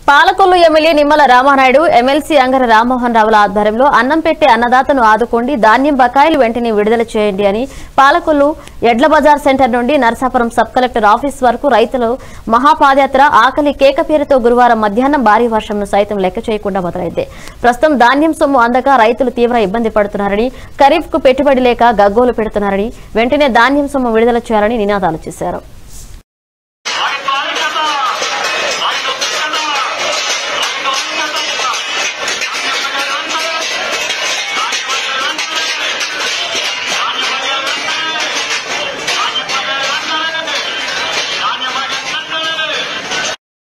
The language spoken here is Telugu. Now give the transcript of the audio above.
పాలకొల్లు ఎమ్మెల్యే నిమ్మల రామానాయుడు ఎమ్మెల్సీ అంగర రామ్మోహన్ రావుల ఆధ్వర్యంలో అన్నం పెట్టే అన్నదాతను ఆదుకోండి, ధాన్యం బకాయిలు వెంటనే విడుదల చేయండి అని పాలకొల్లు ఎడ్ల బజార్ సెంటర్ నుండి నరసాపురం సబ్ కలెక్టర్ ఆఫీస్ వరకు రైతులు మహాపాదయాత్ర ఆకలి కేక పేరుతో గురువారం మధ్యాహ్నం భారీ వర్షంను సైతం లెక్క చేయకుండా మొదలైంది. ప్రస్తుతం ధాన్యం సొమ్ము అందక రైతులు తీవ్ర ఇబ్బంది పడుతున్నారని, ఖరీఫ్ కు పెట్టుబడి లేక గగ్గోలు పెడుతున్నారని, వెంటనే ధాన్యం సొమ్ము విడుదల చేయాలని నినాదాలు చేశారు.